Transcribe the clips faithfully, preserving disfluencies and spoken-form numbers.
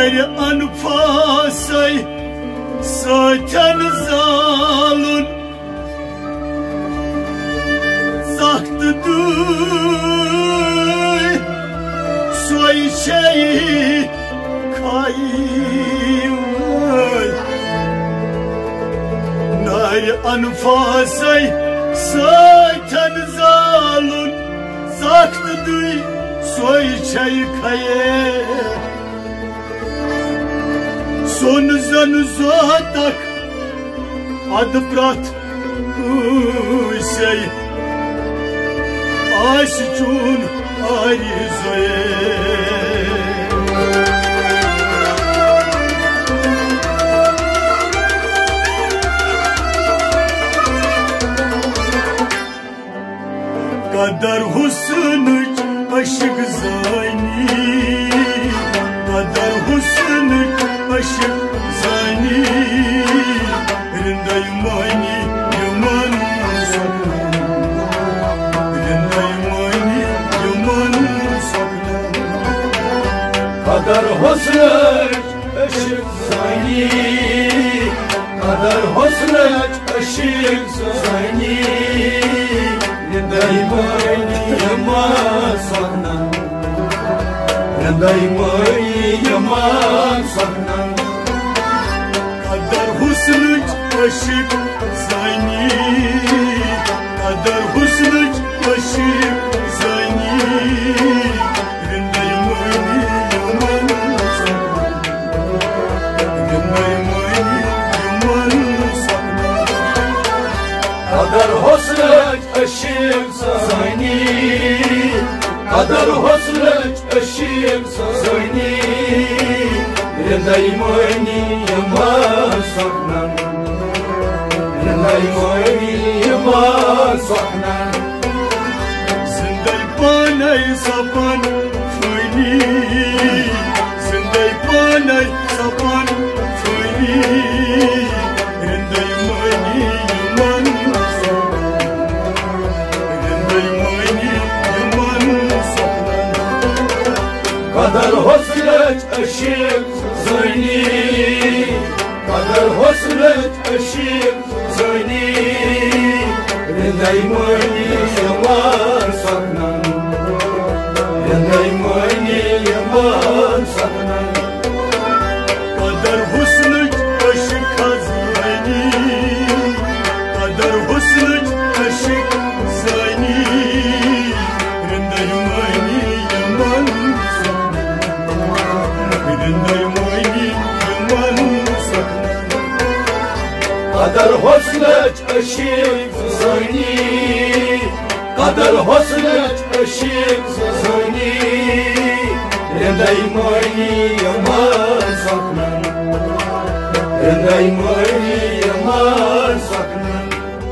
نار أنفاسي ستنزال سخت دوي سوي شيء كايوي نار أنفاسي ستنزال سخت دوي سوي شيء كايوي Son zan zatak adprat şey aşçun arizoye Kadar husnüç aşık zani Kadar husnüç aşık zani Rindayım ani yaman saklan Rindayım ani yaman saklan Kadar husnüç aşık zani Kadar husnüç aşık zani Rindayım ani yaman saklan Rindayım ani yaman saklan Kadar husnüç aşık zani Kadar husnüç aşık zani Rindayım ani yaman saklan Rindayım ani yaman saklan Kadar husnüç aşık zani Kadar husnüç aşık zani Rindayım ani yaman saklan Rindayım ani yaman saklan Zindai panay sapan fani Zindai panay sapan fani Rindayım ani yaman saklan Rindayım ani yaman saklan Kadar husnüç aşık zani Kadar husnüç aşık zani Rindayım ani yaman saklan Rindayım ani yaman saklan Kadar husnüç aşık zani Kadar husnüç aşık zani Rindayım ani yaman saklan Rindayım ani yaman saklan Kadar husnüç aşık zani Kadar husnüç aşık zani Rindayım ani yaman saklan Rindayım ani yaman saklan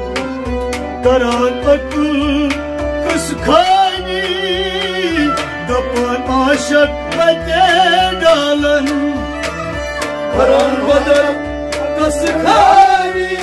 Karan akıl kıskani Dapan aşık bededalan Karar vadar kasıkani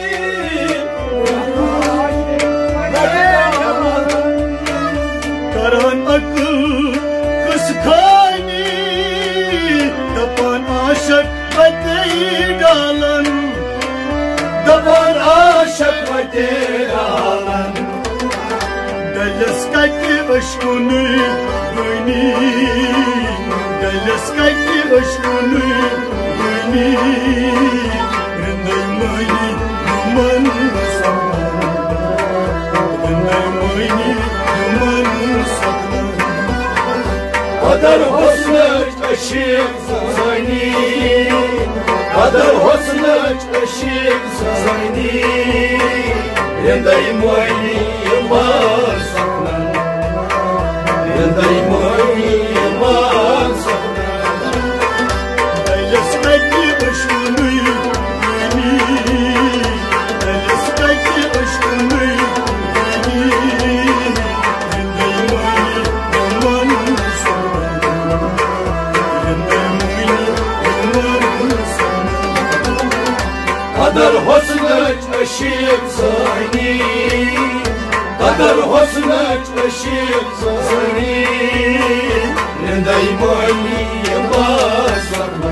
Karan akıl kıskani Dapan aşık bededalan Dabar aşık veteran Dallas kaydı aşkını beni Dallas kaydı aşkını beni Rindayım ani yaman saklan Rindayım ani yaman saklan Kadar husnüç aşık zani Kadar husnüç aşık zani Rindayım ani yaman saklan Rindayım ani yaman saklan Dallas kaydı aşkını beni Dallas kaydı aşkını beni Rindayım ani yaman saklan Rindayım ani yaman saklan Kadar husnüç aşık zani Kadar husnüç aşık zani Rindayım ani yaman saklan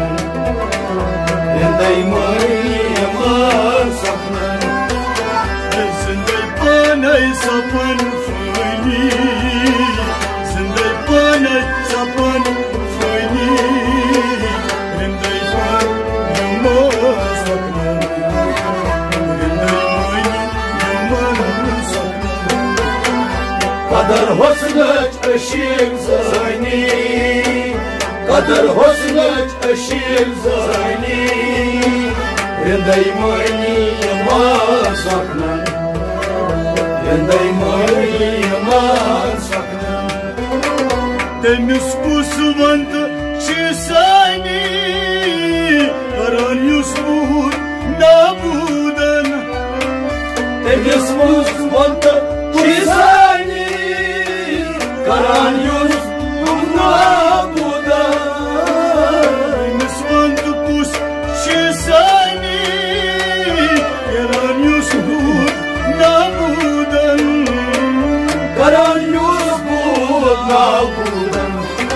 sapan fani Zindai panai sapan fani Rindai pan yama sakna Rindai mani yama sakna Kadar hosnat aşık zayni Kadar hosnat aşık zayni Rindai mani yama sakna Rindai mani yama sakna Temiz kusvanta çisani Karan yusbur nabudan Temiz kusvanta çisani Karan yusbur nabudan Temiz vanta kus çisani Karan yusbur nabudan Karan yusbur nabudan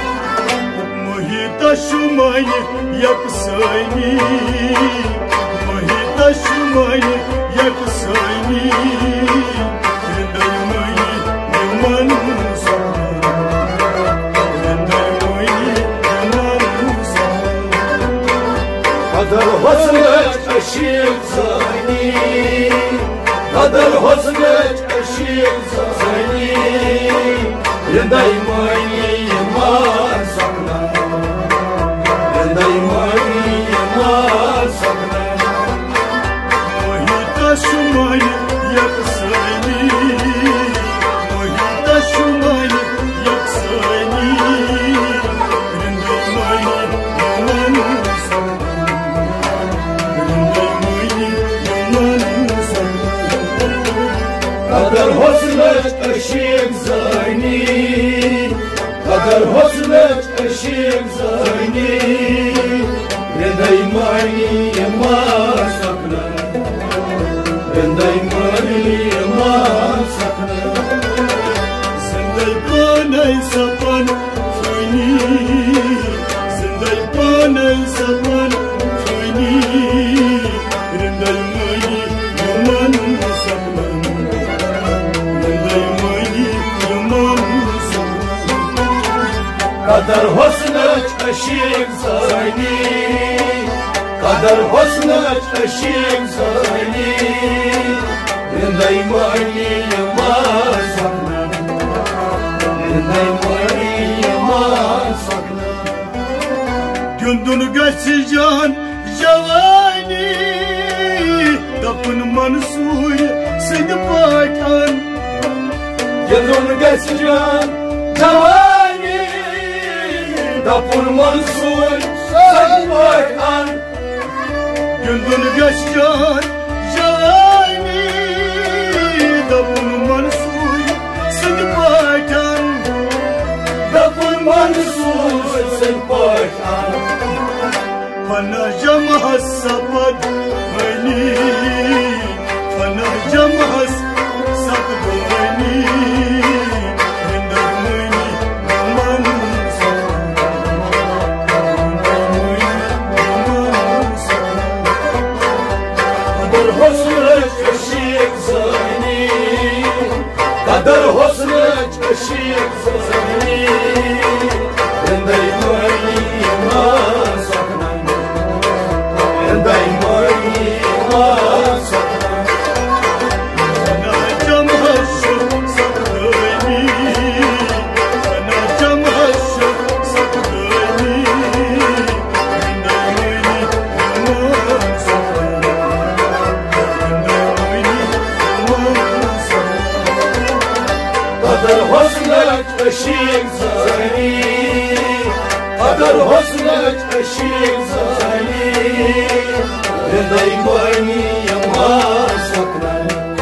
Taşımayı yaksayni Mahi taşımayı yaksayni Rendaymayı yaman sana Rendaymayı yaman sana Kadar hosnet aşık zayni Kadar hosnet aşık zayni Rendaymayı yaman sana Rendaymayı yaman sana Mahi taşımayı yaksayni Mahi taşımayı yaksayni Rendaymayı yaman sana Rendaymayı yaman sana Kadar hosnet aşık zayni Kadar hosnet aşık zayni Rendaymayı yaman sakna Rendaymayı yaman sakna Zindai panai sapan fani Zindai panai sapan fani Rendaymayı yaman sakna Rendaymayı yaman sakna Kadar hosnet aşık zayni Kadar hosnet aşık zayni Rendaymayı yaman sakna Rendaymayı yaman sakna Gündünü geçeceğin cevani Tapın mansuy seni bakan Yedon geçeceğim cevani Dapur mansur sen bakan Gündünü geçeceğin cevani Tapın mansuy seni bakan Dapur mansur sen bakan Fana jamahas sapat mani Fana jamahas sapat mani Rendar mani yaman sana Rendar mani yaman sana Kadar hosnet aşık zayni Kadar hosnet aşık zayni Rendaymayı yaman sakna Rendaymayı yaman sakna Fana jamahas sapat mani Fana jamahas sapat mani Rendar mani yaman sana Kadar hosnet aşık zayni Kadar hosnet aşık zayni Rendaymayı yaman sakna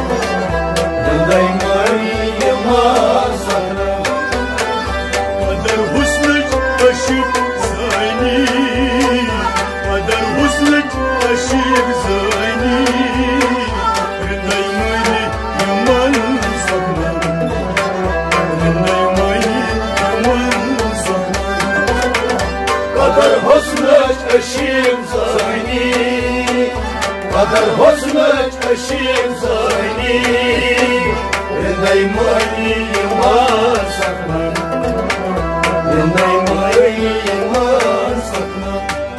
Rendaymayı yaman sakna Kadar husnet aşık zayni Kadar husnet aşık zayni Rendaymayı yaman sakna Rendaymayı yaman sakna Kadar hosnet aşık zayni Kadar hosnet aşık zayni Yendai mani iman sakna Yendai mani iman sakna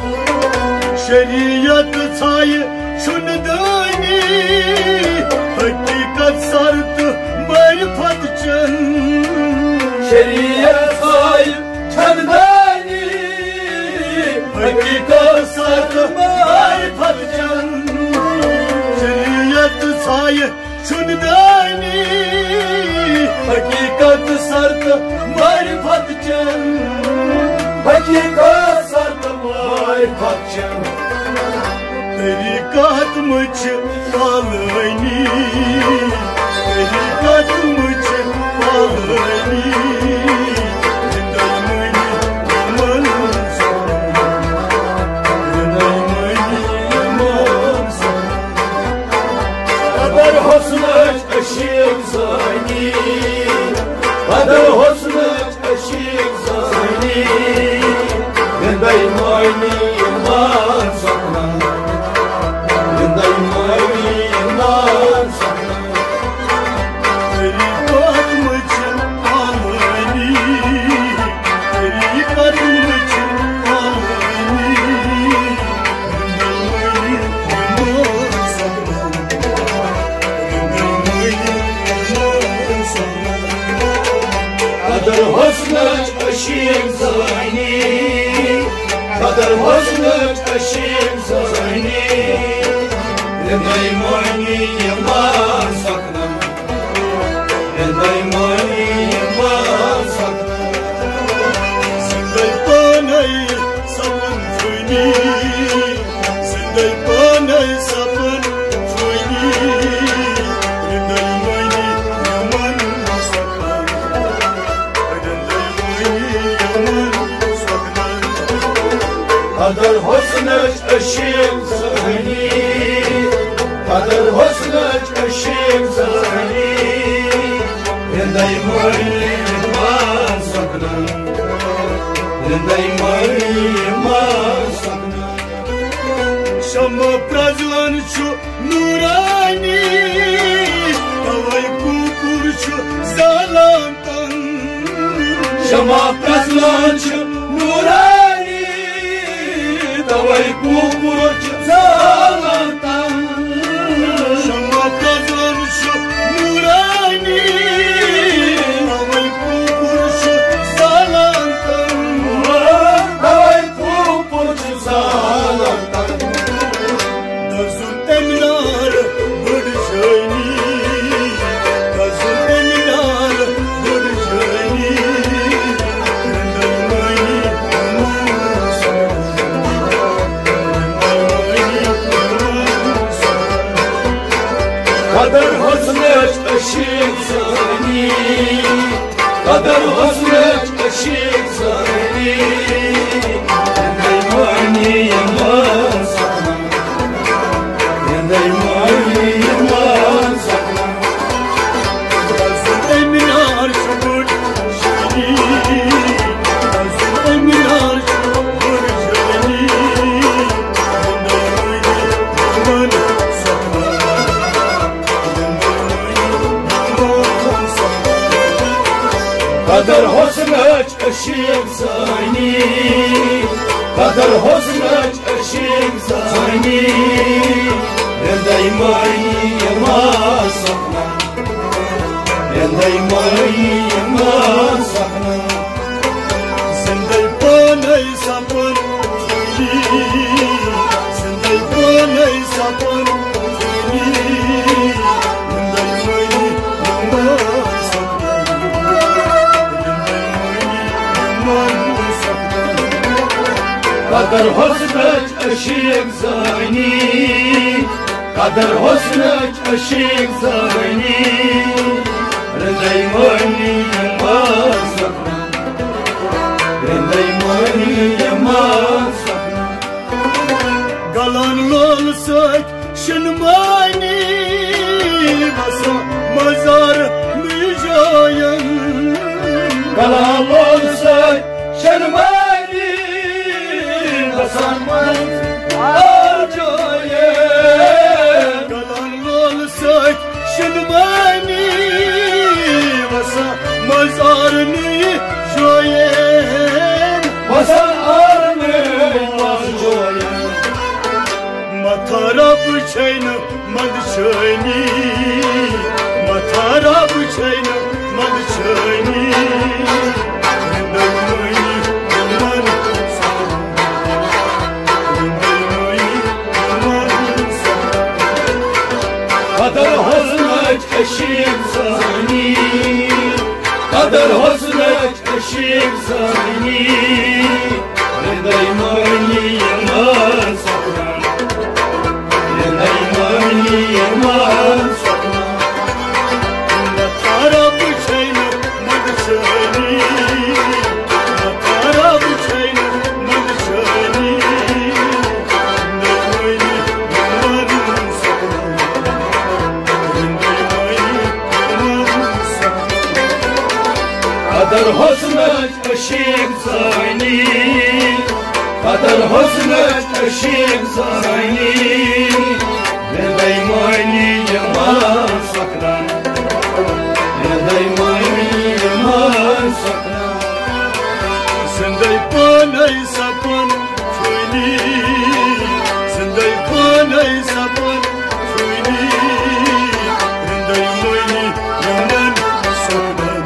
Şeriyat çayı şundani Hakikat sardı marifat can Şeriyat çayı şundani Hakikat sardı marifat can Şeriyat çayı şundani Hakikat sardı marifat can Hakikat sardı marifat can Tarikat mıçı balani Tarikat mıçı balani Yendaymani yaman sana Yendaymani yaman sana Kadar hosnat aşık zani Kadar hosnat aşık zani Yendaymani yaman sana Yendaymani yaman sana Tarikat mıçı balani Tarikat mıçı balani Yendaymani yaman sana Kadar hosnat aşık zani Kadar hosnat aşık zani Yendaymani yaman sakna Yendaymani yaman sakna Sendai panai sapun funi Sendai panai sapun funi Dendai mani yaman sakna Dendai mani yaman sakna Kadar hosnat aşık zani Kadar hosnat aşık zani Yendaymani yaman sakna Yendaymani yaman sakna Şama prazlan şu nurani Havay kukurçu zalantan Şama prazlançı nurani Davay kukuruç zalantan Şama prazlan şu nurani Havay kukurçu zalantan Davay kukuruç zalantan Dazun emnar bırjani Dazun emnar bırjani Rendaymani yaman sana Rendaymani yaman sana Kadar hosnat aşık zani Kadar hosnat aşık zani Yendaymani yaman sakna Yendaymani yaman sakna Dazun emnar çubur jani Dazun emnar çubur jani Rendaymani yaman sana Kadar hosnat aşık zani Kadar hosnat aşık zani Yendaymani yaman sakna Yendaymani yaman sakna Sendai panai sapun funi Sendai panai sapun funi Yendaymani yaman sakna Yendaymani yaman sakna Kadar hosnat aşık zani Kadar hosnat aşık zani Yendaymani yaman sakna Yendaymani yaman sakna Galan olsak şınmani Basa mazar müjayan Kalam olsa şermani Basanmaz harcaya Galan olsak şınmani مدشني ما ترى بشينا مدشني قدر حسنك اشيك زاني قدر حسنك اشيك زاني دايماني ما سكران دايماني ما سكران ما ترى بشينا مدشني ما ترى بشينا مدشني قدر حسنك اشيك زاني قدر حسنك اشيك زاني دايماني ما سكران دايماني ما سكران سندي باني سبان شويني سندي باني سبان شويني رندي مويني يمن سكران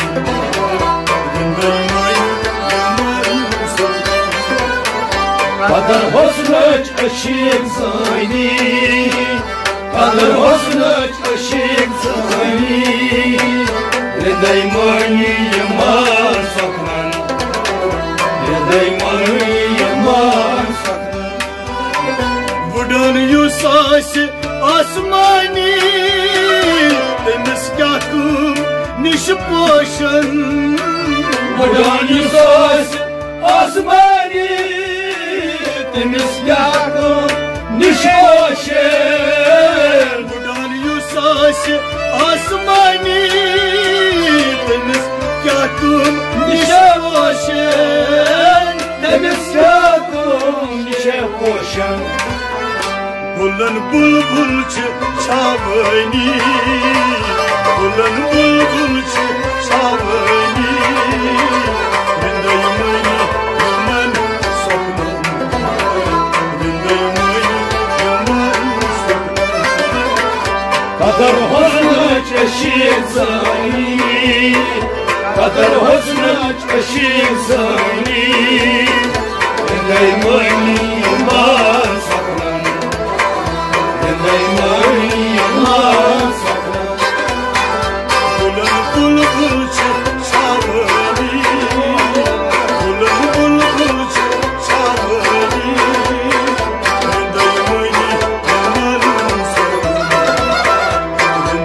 قدر حسنك اشيك زاني قدر حسنك اشيك زاني دايماني ما سكران دايماني ما سكران بدون يوساس اسماني تمسكاكم نشبوشن بدون يوساس اسماني تمسكاكم نشبوشن بدون يوساس اسماني تمسكاكم نشبوشن تمسكاكم نشبوشن Bulan bulbulcu çavani Bulan bulbulcu çavani Rindaymayı yaman saklan Rindaymayı yaman saklan قدر حسنك اشيك زاني قدر حسنك اشيك زاني دايماني ما سكران دايماني ما سكران Bulan bulbulcu çavani Bulan bulbulcu çavani Rindaymayı yaman saklan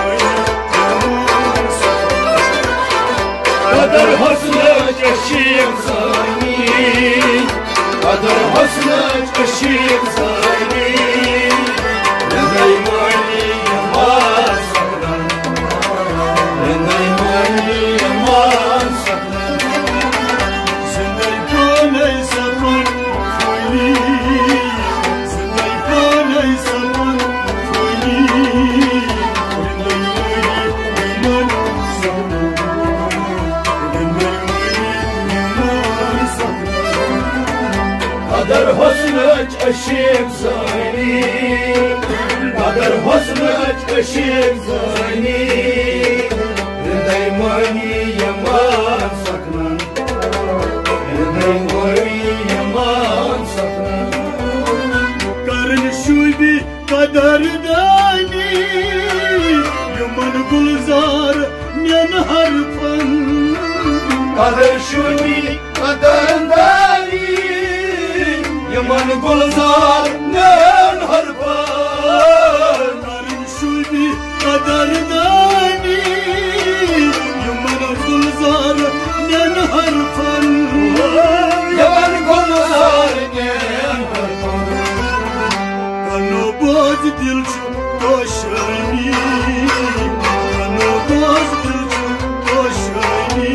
قدر حسنك اشيك زاني قدر حسنك اشيك زاني دايماني ما سكران دايماني ما سكران Sendai panai sapun fuli Sendai panai sapun fuli Rindai mai iman sapun Rindai mai iman sapun قدر حسنك اشيك زاني قدر حسنك اشيك زاني دايماني ما سكران دايماني ما سكران Karın şubi kadar dani Yaman gulzar nyan harpan قدر شوني قدر داري يمن گلزار نن هربان Karın şubi kadar dani Yaman gulzar nyan harpan يمن گلزار نن هربان Kano boz dilçu koşani Kano boz dilçu koşani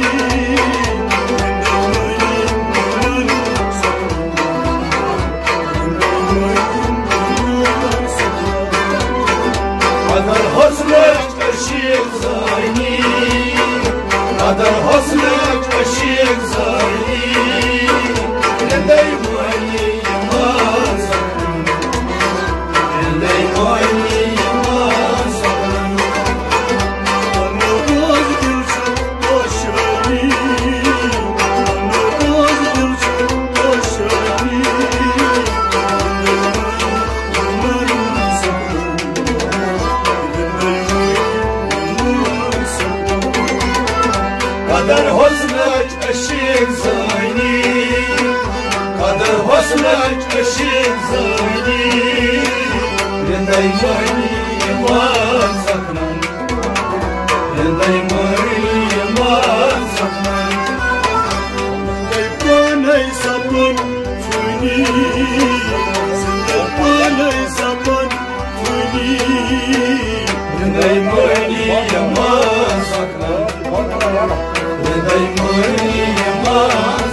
قدر حسنك اشيك زاني قدر حسنك اشيك زاني دايماني ما سكران دايماني kaşık zani Renday Maryam'an saklan Renday Maryam'an saklan Renday panay sapan funi Renday panay sapan funi Renday Maryam'an saklan Renday Maryam'an